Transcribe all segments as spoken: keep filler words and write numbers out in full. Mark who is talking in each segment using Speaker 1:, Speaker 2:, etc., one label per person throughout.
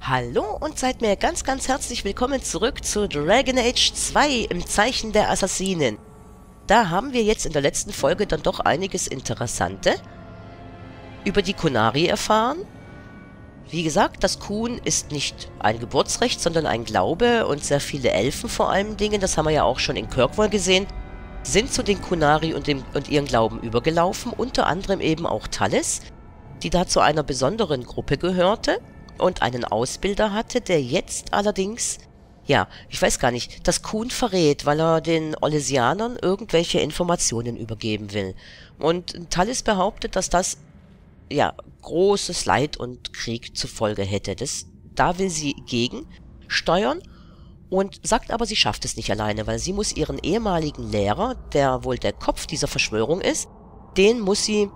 Speaker 1: Hallo und seid mir ganz, ganz herzlich willkommen zurück zu Dragon Age zwei im Zeichen der Assassinen. Da haben wir jetzt in der letzten Folge dann doch einiges Interessante über die Qunari erfahren. Wie gesagt, das Qun ist nicht ein Geburtsrecht, sondern ein Glaube, und sehr viele Elfen vor allen Dingen, das haben wir ja auch schon in Kirkwall gesehen, sind zu den Qunari und, dem, und ihren Glauben übergelaufen, unter anderem eben auch Talis, die da zu einer besonderen Gruppe gehörte und einen Ausbilder hatte, der jetzt allerdings, ja, ich weiß gar nicht, das Qun verrät, weil er den Orlesianern irgendwelche Informationen übergeben will. Und Talis behauptet, dass das, ja, großes Leid und Krieg zur Folge hätte. Das, da will sie gegensteuern und sagt aber, sie schafft es nicht alleine, weil sie muss ihren ehemaligen Lehrer, der wohl der Kopf dieser Verschwörung ist, den muss sie,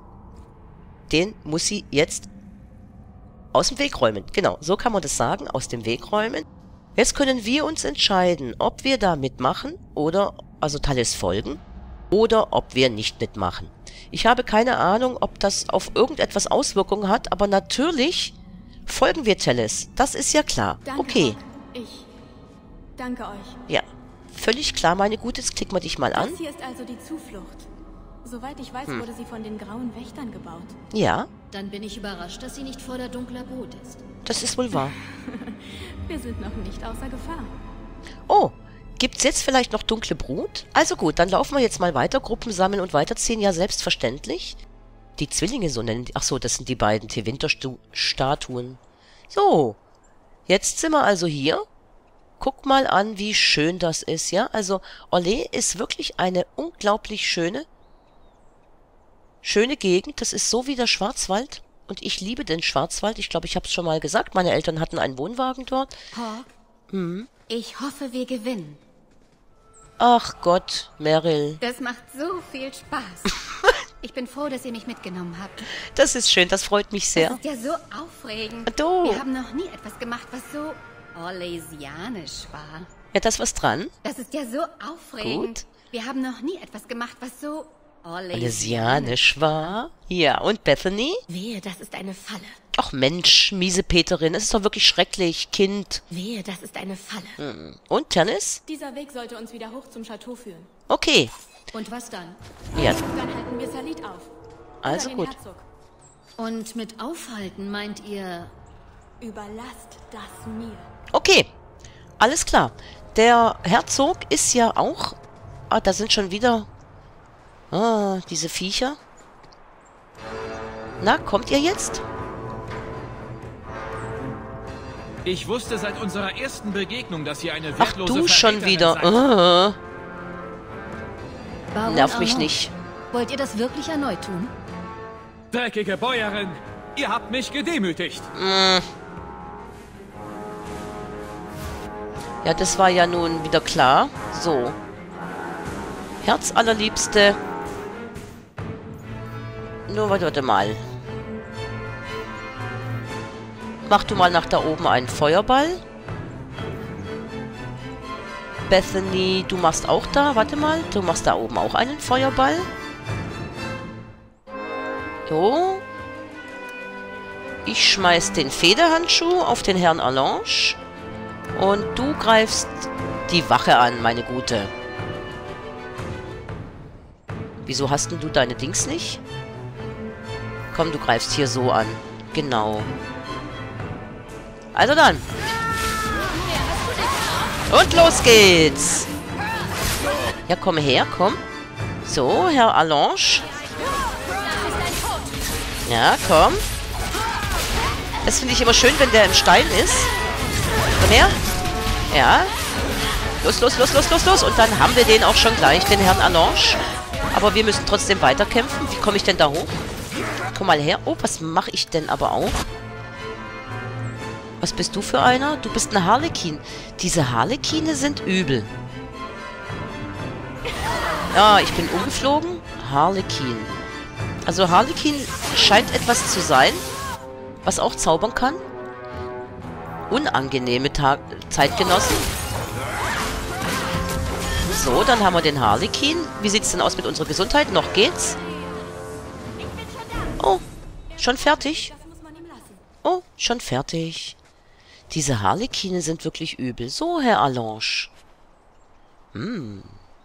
Speaker 1: den muss sie jetzt aus dem Weg räumen. Genau, so kann man das sagen, aus dem Weg räumen. Jetzt können wir uns entscheiden, ob wir da mitmachen oder, also Talis folgen, oder ob wir nicht mitmachen. Ich habe keine Ahnung, ob das auf irgendetwas Auswirkungen hat, aber natürlich folgen wir Talis. Das ist ja klar.
Speaker 2: Danke,
Speaker 1: okay.
Speaker 2: Ich danke euch.
Speaker 1: Ja, völlig klar, meine Gute. Jetzt klicken wir dich mal an.
Speaker 2: Das hier ist also die Zuflucht. Soweit ich weiß,
Speaker 1: Hm.
Speaker 2: wurde sie von den Grauen Wächtern gebaut.
Speaker 1: Ja,
Speaker 3: Dann bin ich überrascht, dass sie nicht voller dunkler Brut ist.
Speaker 1: das ist wohl wahr.
Speaker 2: Wir sind noch nicht außer Gefahr.
Speaker 1: Oh, gibt's jetzt vielleicht noch dunkle Brut? Also gut, dann laufen wir jetzt mal weiter, Gruppen sammeln und weiterziehen, ja selbstverständlich. Die Zwillinge, so nennen die, ach so, das sind die beiden Tevinter-Statuen. So, jetzt sind wir also hier. Guck mal an, wie schön das ist, ja? Also, Orlais ist wirklich eine unglaublich schöne, schöne Gegend. Das ist so wie der Schwarzwald. Und ich liebe den Schwarzwald. Ich glaube, ich habe es schon mal gesagt. Meine Eltern hatten einen Wohnwagen dort.
Speaker 3: Hawk,
Speaker 1: Hm.
Speaker 3: ich hoffe, wir gewinnen.
Speaker 1: Ach Gott, Meryl.
Speaker 3: Das macht so viel Spaß. Ich bin froh, dass ihr mich mitgenommen habt.
Speaker 1: Das ist schön, das freut mich
Speaker 3: Das
Speaker 1: sehr.
Speaker 3: ist ja so aufregend.
Speaker 1: Du.
Speaker 3: Wir haben noch nie etwas gemacht, was so orlesianisch war.
Speaker 1: Ja, da ist was dran.
Speaker 3: Das ist ja so aufregend.
Speaker 1: Gut.
Speaker 3: Wir haben noch nie etwas gemacht, was so orlesianisch.
Speaker 1: Orlesianisch war. Ja, und Bethany?
Speaker 3: Wehe, das ist eine Falle.
Speaker 1: Ach Mensch, miese Peterin, es ist doch wirklich schrecklich, Kind.
Speaker 3: Wehe, das ist eine Falle.
Speaker 1: Hm. Und, Tanis?
Speaker 2: Dieser Weg sollte uns wieder hoch zum Chateau führen.
Speaker 1: Okay.
Speaker 3: Und was dann?
Speaker 1: Ja,
Speaker 2: Dann halten wir Salit auf.
Speaker 1: also
Speaker 2: Oder den
Speaker 1: gut.
Speaker 2: Herzog.
Speaker 3: Und mit aufhalten meint ihr...
Speaker 2: Überlasst das mir.
Speaker 1: Okay, alles klar. Der Herzog ist ja auch... Ah, da sind schon wieder... Ah, diese Viecher. Na, kommt ihr jetzt?
Speaker 4: Ich wusste seit unserer ersten Begegnung, dass ihr eine
Speaker 1: Ach
Speaker 4: wertlose
Speaker 1: du schon
Speaker 4: Verräterin
Speaker 1: wieder.
Speaker 4: seid.
Speaker 1: Ah,
Speaker 3: Baron
Speaker 1: nerv mich
Speaker 3: Armand,
Speaker 1: nicht.
Speaker 3: Wollt ihr das wirklich erneut tun?
Speaker 4: Dreckige Bäuerin, ihr habt mich gedemütigt.
Speaker 1: Ja, das war ja nun wieder klar. So. Herz allerliebste. Nur, warte, warte mal. Mach du mal nach da oben einen Feuerball. Bethany, du machst auch da. Warte mal. Du machst da oben auch einen Feuerball. So. Ich schmeiß den Federhandschuh auf den Herrn Allange. Und du greifst die Wache an, meine Gute. Wieso hast denn du deine Dings nicht? Komm, du greifst hier so an. Genau. Also dann. Und los geht's. Ja, komm her, komm. So, Herr Allange. Ja, komm. Das finde ich immer schön, wenn der im Stein ist. Komm her. Ja. Los, los, los, los, los, los. Und dann haben wir den auch schon gleich, den Herrn Allange. Aber wir müssen trotzdem weiterkämpfen. Wie komme ich denn da hoch? Komm mal her. Oh, was mache ich denn aber auch? Was bist du für einer? Du bist ein Harlekin. Diese Harlekine sind übel. Ja, ich bin umgeflogen. Harlekin. Also Harlekin scheint etwas zu sein, was auch zaubern kann. Unangenehme Tag Zeitgenossen. So, dann haben wir den Harlekin. Wie sieht's denn aus mit unserer Gesundheit? Noch geht's? Oh, schon fertig?
Speaker 2: Das muss man ihm lassen.
Speaker 1: Oh, schon fertig. Diese Harlekine sind wirklich übel. So, Herr Allange. Hm.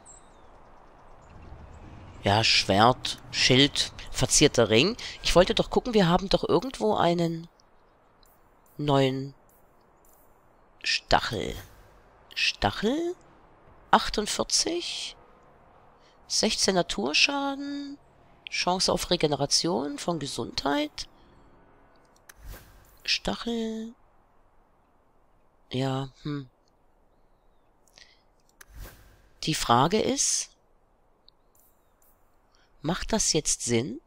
Speaker 1: Ja, Schwert, Schild, verzierter Ring. Ich wollte doch gucken, wir haben doch irgendwo einen neuen Stachel. Stachel? achtundvierzig? sechzehn Naturschaden? Chance auf Regeneration von Gesundheit? Stachel? Ja, hm. Die Frage ist, macht das jetzt Sinn?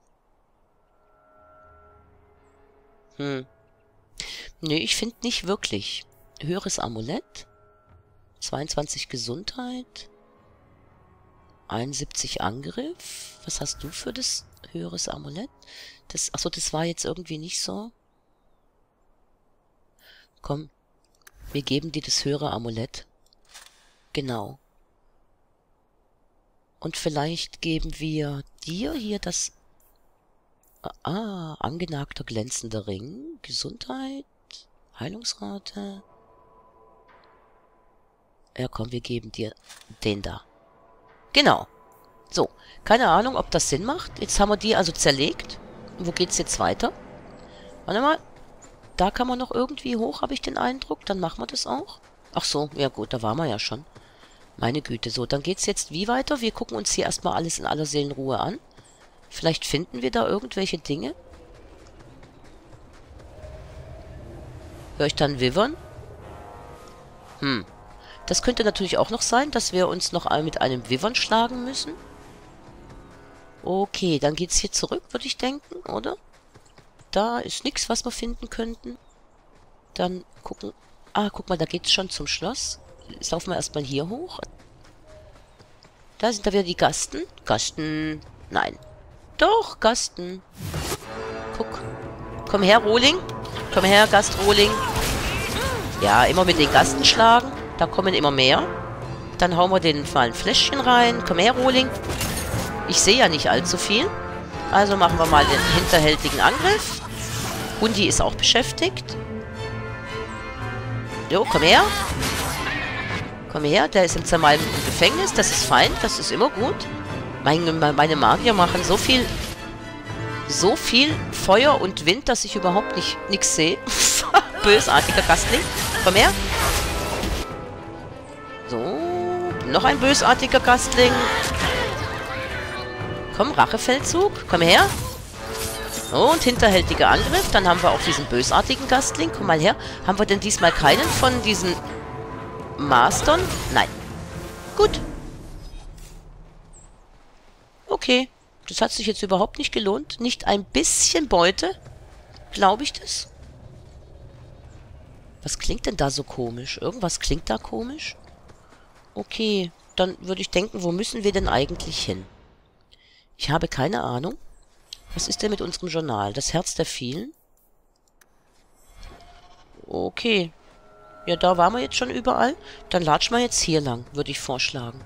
Speaker 1: Hm. Nee, ich finde nicht wirklich. Höheres Amulett. zweiundzwanzig Gesundheit. einundsiebzig Angriff. Was hast du für das höheres Amulett? Das, achso, das war jetzt irgendwie nicht so. Komm, wir geben dir das höhere Amulett. Genau. Und vielleicht geben wir dir hier das... Ah, angenagter glänzender Ring. Gesundheit. Heilungsrate. Ja, komm, wir geben dir den da. Genau. So, keine Ahnung, ob das Sinn macht. Jetzt haben wir die also zerlegt. Wo geht's jetzt weiter? Warte mal. Da kann man noch irgendwie hoch, habe ich den Eindruck. Dann machen wir das auch. Ach so, ja gut, da waren wir ja schon. Meine Güte, so, dann geht's jetzt wie weiter? Wir gucken uns hier erstmal alles in aller Seelenruhe an. Vielleicht finden wir da irgendwelche Dinge. Hör ich dann Wyvern? Hm. Das könnte natürlich auch noch sein, dass wir uns noch mit einem Wyvern schlagen müssen. Okay, dann geht's hier zurück, würde ich denken, oder? Da ist nichts, was wir finden könnten. Dann gucken... Ah, guck mal, da geht's schon zum Schloss. Jetzt laufen wir erstmal hier hoch. Da sind da wieder die Gasten. Gasten. Nein. Doch, Gasten. Guck. Komm her, Rohling. Komm her, Gast Rohling. Ja, immer mit den Gasten schlagen. Da kommen immer mehr. Dann hauen wir den mal ein Fläschchen rein. Komm her, Rohling. Ich sehe ja nicht allzu viel. Also machen wir mal den hinterhältigen Angriff. Hundi ist auch beschäftigt. Jo, komm her. Komm her, der ist im zermalmten Gefängnis. Das ist fein, das ist immer gut. Meine, meine Magier machen so viel... So viel Feuer und Wind, dass ich überhaupt nicht nichts sehe. Bösartiger Gastling. Komm her. So, noch ein bösartiger Gastling. Komm, Rachefeldzug. Komm her. Und hinterhältiger Angriff. Dann haben wir auch diesen bösartigen Gastling. Komm mal her. Haben wir denn diesmal keinen von diesen Mastern? Nein. Gut. Okay. Das hat sich jetzt überhaupt nicht gelohnt. Nicht ein bisschen Beute. Glaube ich das? Was klingt denn da so komisch? Irgendwas klingt da komisch? Okay. Dann würde ich denken, wo müssen wir denn eigentlich hin? Ich habe keine Ahnung. Was ist denn mit unserem Journal? Das Herz der vielen? Okay. Ja, da waren wir jetzt schon überall. Dann latschen wir jetzt hier lang, würde ich vorschlagen.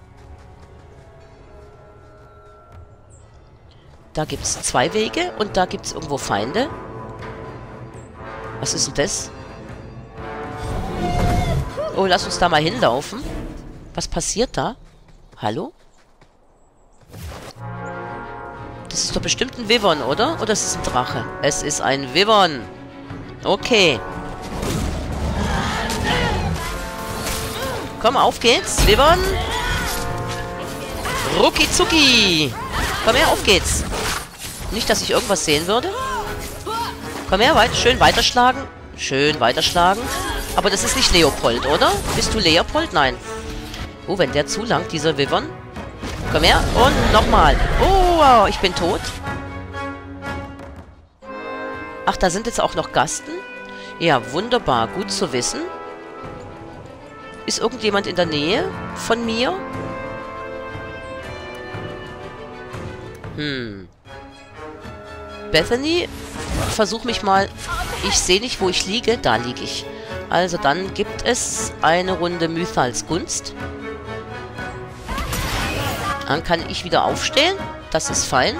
Speaker 1: Da gibt es zwei Wege und da gibt es irgendwo Feinde. Was ist denn das? Oh, lass uns da mal hinlaufen. Was passiert da? Hallo? Das ist doch bestimmt ein Wyvern, oder? Oder ist es ein Drache? Es ist ein Wyvern. Okay. Komm, auf geht's. Wyvern. Rucki zucki. Komm her, auf geht's. Nicht, dass ich irgendwas sehen würde. Komm her, weit, schön weiterschlagen. Schön weiterschlagen. Aber das ist nicht Leopold, oder? Bist du Leopold? Nein. Oh, wenn der zu lang, dieser Wyvern. Komm her. Und nochmal. Oh, ich bin tot. Ach, da sind jetzt auch noch Gasten. Ja, wunderbar. Gut zu wissen. Ist irgendjemand in der Nähe von mir? Hm. Bethany, versuch mich mal. Ich sehe nicht, wo ich liege. Da liege ich. Also dann gibt es eine Runde Mythals Gunst. Dann kann ich wieder aufstehen. Das ist fein.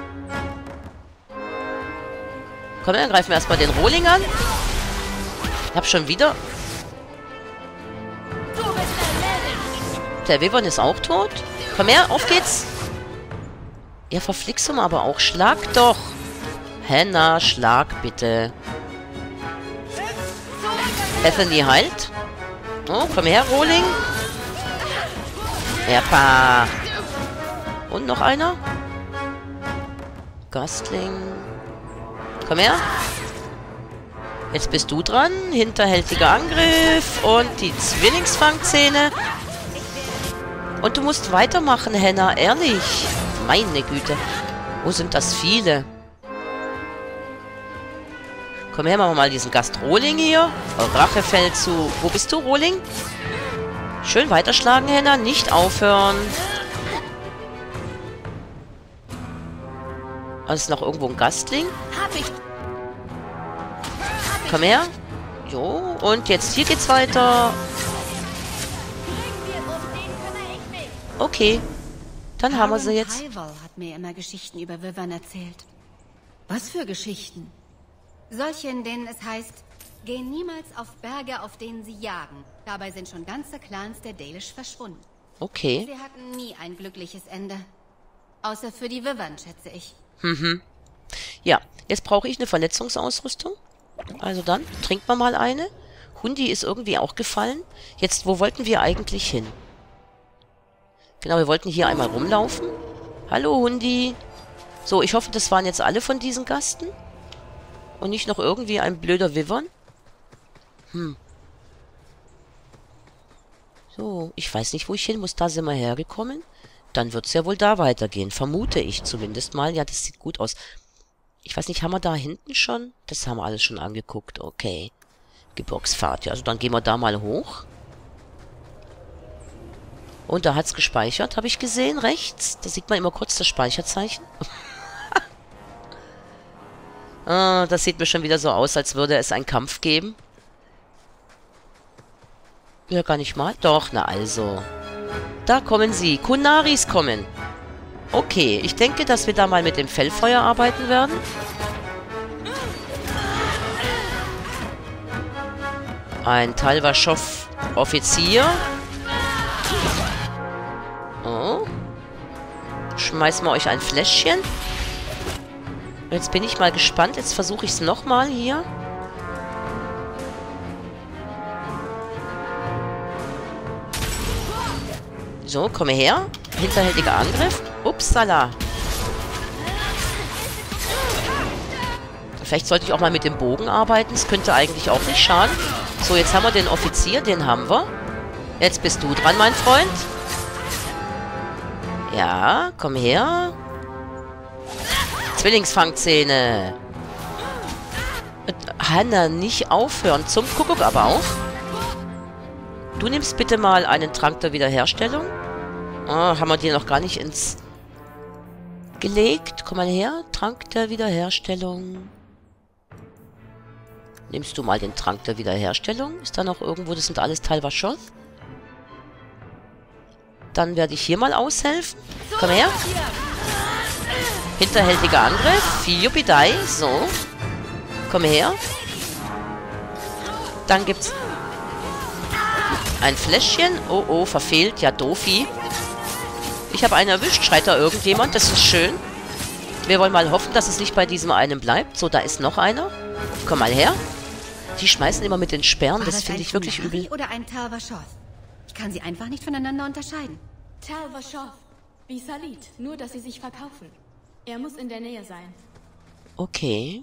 Speaker 1: Komm, dann greifen wir erstmal den Rohling an. hab schon wieder... Der Wyvern ist auch tot. Komm her, auf geht's. Ja, Verflixung aber auch. Schlag doch. Henna, schlag bitte. Bethany heilt. Oh, komm her, Rohling. Erpa. Und noch einer. Gastling. Komm her. Jetzt bist du dran. Hinterhältiger Angriff. Und die Zwillingsfangzähne. Und du musst weitermachen, Henna. Ehrlich. Meine Güte. Wo sind das viele? Komm her, machen wir mal diesen Gast Rohling hier. Rachefeldzug. Wo bist du, Rohling? Schön weiterschlagen, Henna. Nicht aufhören. Also ist noch irgendwo ein Gastling. Komm her. Jo. Und jetzt hier geht's weiter. Okay. Dann haben wir sie jetzt.
Speaker 3: Tywall hat mir immer Geschichten über Wyvern erzählt. Was für Geschichten? Solche, in denen es heißt, gehen niemals auf Berge, auf denen sie jagen. Dabei sind schon ganze Clans der Dalish verschwunden.
Speaker 1: Okay.
Speaker 3: Sie hatten nie ein glückliches Ende. Außer für die Wyvern, schätze ich.
Speaker 1: Mhm. Ja, jetzt brauche ich eine Verletzungsausrüstung. Also dann, trinkt man mal eine. Hundi ist irgendwie auch gefallen. Jetzt, wo wollten wir eigentlich hin? Genau, wir wollten hier einmal rumlaufen. Hallo, Hundi. So, ich hoffe, das waren jetzt alle von diesen Gasten. Und nicht noch irgendwie ein blöder Wyvern. Hm. So, ich weiß nicht, wo ich hin muss. Da sind wir hergekommen. Dann wird es ja wohl da weitergehen. Vermute ich zumindest mal. Ja, das sieht gut aus. Ich weiß nicht, haben wir da hinten schon? Das haben wir alles schon angeguckt. Okay. Gebirgsfahrt. Ja, also dann gehen wir da mal hoch. Und da hat es gespeichert, habe ich gesehen, rechts. Da sieht man immer kurz das Speicherzeichen. Ah, das sieht mir schon wieder so aus, als würde es einen Kampf geben. Ja, gar nicht mal. Doch, na also. Da kommen sie. Kunaris kommen. Okay, ich denke, dass wir da mal mit dem Fellfeuer arbeiten werden. Ein Talwaschow-Offizier. Oh. Schmeißen wir euch ein Fläschchen. Jetzt bin ich mal gespannt. Jetzt versuche ich es nochmal hier. So, komme her. Hinterhältiger Angriff. Upsala. Vielleicht sollte ich auch mal mit dem Bogen arbeiten. Das könnte eigentlich auch nicht schaden. So, jetzt haben wir den Offizier. Den haben wir. Jetzt bist du dran, mein Freund. Ja, komm her. Zwillingsfangzähne. Hanna, nicht aufhören. Zum Kuckuck aber auch. Du nimmst bitte mal einen Trank der Wiederherstellung. Oh, haben wir dir noch gar nicht ins... gelegt. Komm mal her. Trank der Wiederherstellung. Nimmst du mal den Trank der Wiederherstellung? Ist da noch irgendwo? Das sind alles Talwaschow. Dann werde ich hier mal aushelfen. Komm her. Hinterhältiger Angriff. Juppidei. So. Komm her. Dann gibt's ein Fläschchen. Oh, oh, verfehlt. Ja, doofi. Ich habe einen erwischt. Schreit da irgendjemand? Das ist schön. Wir wollen mal hoffen, dass es nicht bei diesem einen bleibt. So, da ist noch einer. Komm mal her. Die schmeißen immer mit den Sperren. Das finde ich wirklich übel.
Speaker 3: Oder ein Talwaschow? Ich kann sie einfach nicht voneinander unterscheiden.
Speaker 2: Talwaschow. Wie Salit. Nur, dass sie sich verkaufen. Er muss in der Nähe sein.
Speaker 1: Okay.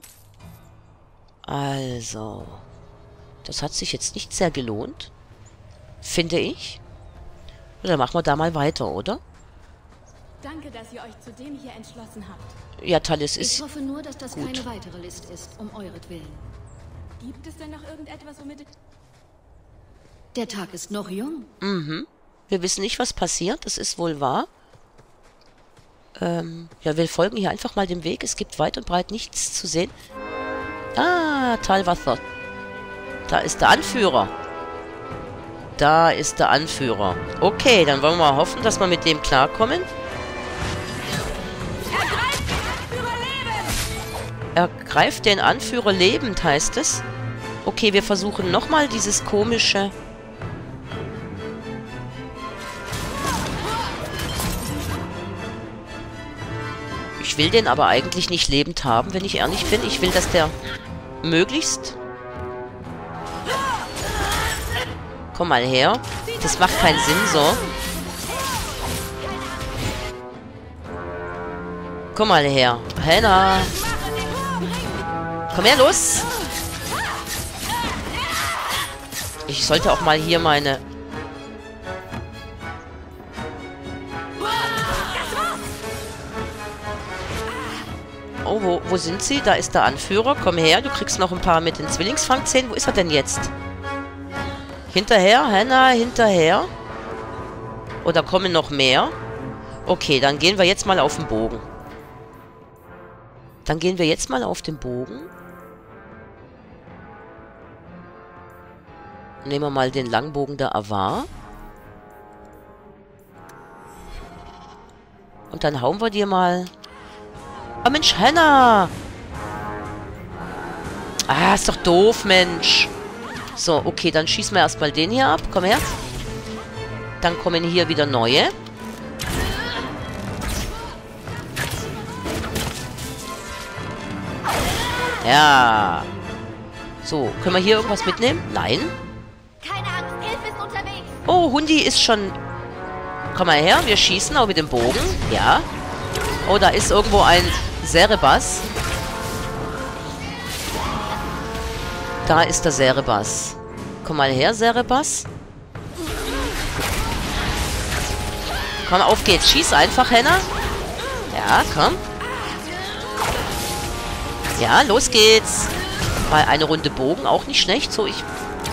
Speaker 1: Also. Das hat sich jetzt nicht sehr gelohnt. Finde ich. Dann machen wir da mal weiter, oder?
Speaker 2: Danke, dass ihr euch zu dem hier entschlossen habt.
Speaker 1: Ja, Talis ist...
Speaker 3: Ich hoffe nur, dass das
Speaker 1: gut.
Speaker 3: keine weitere List ist, um euretwillen.
Speaker 2: Gibt es denn noch irgendetwas, womit...
Speaker 3: Der Tag ist noch jung.
Speaker 1: Mhm. Wir wissen nicht, was passiert. Das ist wohl wahr. Ähm, ja, wir folgen hier einfach mal dem Weg. Es gibt weit und breit nichts zu sehen. Ah, Talwasser. Da ist der Anführer. Da ist der Anführer. Okay, dann wollen wir mal hoffen, dass wir mit dem klarkommen. Ergreift den Anführer lebend, heißt es. Okay, wir versuchen nochmal dieses komische... Ich will den aber eigentlich nicht lebend haben, wenn ich ehrlich bin. Ich will, dass der möglichst... Komm mal her. Das macht keinen Sinn so. Komm mal her. Henna. Komm her, los. Ich sollte auch mal hier meine... Oh, wo, wo sind sie? Da ist der Anführer. Komm her, du kriegst noch ein paar mit den Zwillingsfangzähnen. Wo ist er denn jetzt? Hinterher, Henna, hinterher. Oder kommen noch mehr? Okay, dann gehen wir jetzt mal auf den Bogen. Dann gehen wir jetzt mal auf den Bogen. Nehmen wir mal den Langbogen der Avar. Und dann hauen wir dir mal... Ah, Mensch, Henna! Ah, ist doch doof, Mensch. So, okay, dann schießen wir erstmal den hier ab. Komm her. Dann kommen hier wieder neue. Ja. So, können wir hier irgendwas mitnehmen? Nein.
Speaker 3: Keine Angst, Hilfe ist unterwegs.
Speaker 1: Oh, Hundi ist schon... Komm mal her, wir schießen auch mit dem Bogen. Ja. Oh, da ist irgendwo ein Serebas. Da ist der Serebas. Komm mal her, Serebas. Komm, auf geht's. Schieß einfach, Henna. Ja, komm. Ja, los geht's. Mal eine Runde Bogen, auch nicht schlecht. So, ich...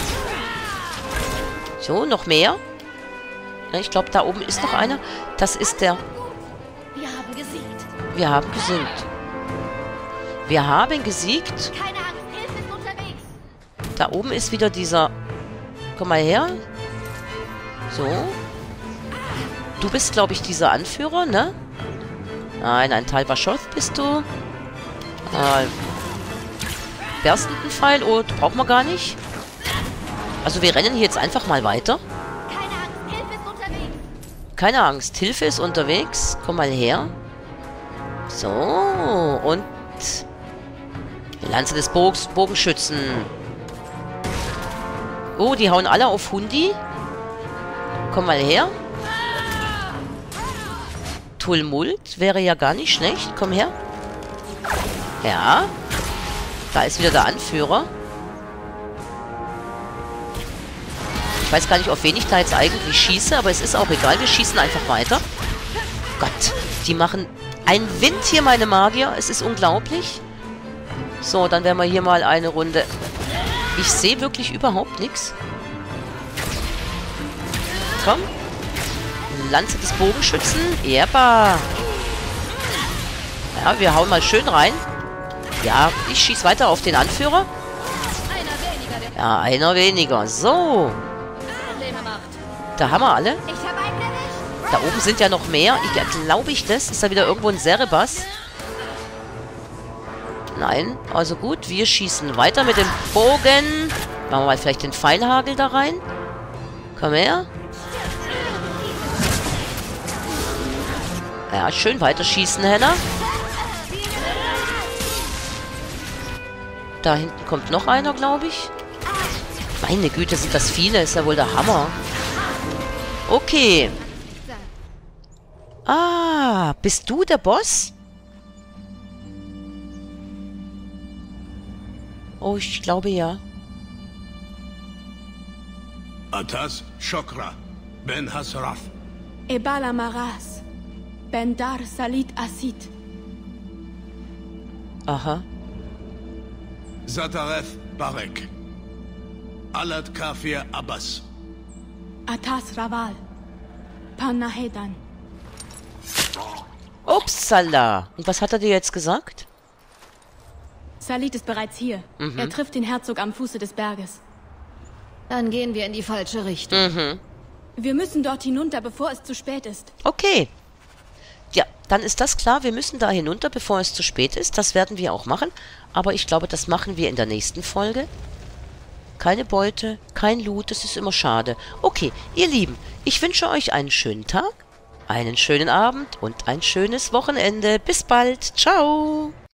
Speaker 1: So, noch mehr. Ja, ich glaube, da oben ist noch einer. Das ist der...
Speaker 3: Wir haben gesiegt.
Speaker 1: Wir haben gesiegt. Wir haben gesiegt.
Speaker 3: Keine Angst, Hilfe ist unterwegs.
Speaker 1: Da oben ist wieder dieser... Komm mal her. So. Du bist, glaube ich, dieser Anführer, ne? Nein, ein Talbaschoth bist du. Äh, berstenden Pfeil. Oh, brauchen wir gar nicht. Also wir rennen hier jetzt einfach mal weiter.
Speaker 3: Keine Angst, Hilfe ist unterwegs.
Speaker 1: Keine Angst, Hilfe ist unterwegs. Komm mal her. So, und... Lanze des Bogs, Bogenschützen. Oh, die hauen alle auf Hundi. Komm mal her. Tulmult wäre ja gar nicht schlecht. Komm her. Ja. Da ist wieder der Anführer. Ich weiß gar nicht, auf wen ich da jetzt eigentlich schieße, aber es ist auch egal. Wir schießen einfach weiter. Gott, die machen einen Wind hier, meine Magier. Es ist unglaublich. So, dann werden wir hier mal eine Runde... Ich sehe wirklich überhaupt nichts. Komm. Lanze des Bogenschützen. Epa. Ja, wir hauen mal schön rein. Ja, ich schieße weiter auf den Anführer. Ja, einer weniger. So. Da haben wir alle.
Speaker 3: Ich habe einen erwischt.
Speaker 1: Da oben sind ja noch mehr. Ich, glaube ich das? Ist da wieder irgendwo ein Serebas? Nein. Also gut, wir schießen weiter mit dem Bogen. Machen wir mal vielleicht den Pfeilhagel da rein. Komm her. Ja, schön weiterschießen, Henna. Da hinten kommt noch einer, glaube ich. Meine Güte, sind das viele. Ist ja wohl der Hammer. Okay. Ah, bist du der Boss? Oh, ich glaube ja.
Speaker 5: Atas Shokra, Ben Hasraf.
Speaker 2: Ebala Maras. Bendar Salit Asit.
Speaker 1: Aha.
Speaker 5: Zataref Barek. Alad Kafir Abbas.
Speaker 2: Atas Raval. Panahedan.
Speaker 1: Upsala. Und was hat er dir jetzt gesagt?
Speaker 2: Salit ist bereits hier.
Speaker 1: Mhm.
Speaker 2: Er trifft den Herzog am Fuße des Berges.
Speaker 3: Dann gehen wir in die falsche Richtung.
Speaker 1: Mhm.
Speaker 2: Wir müssen dort hinunter, bevor es zu spät ist.
Speaker 1: Okay. Ja, dann ist das klar. Wir müssen da hinunter, bevor es zu spät ist. Das werden wir auch machen. Aber ich glaube, das machen wir in der nächsten Folge. keine Beute, kein Loot, das ist immer schade. Okay, ihr Lieben, ich wünsche euch einen schönen Tag, einen schönen Abend und ein schönes Wochenende. Bis bald. Ciao.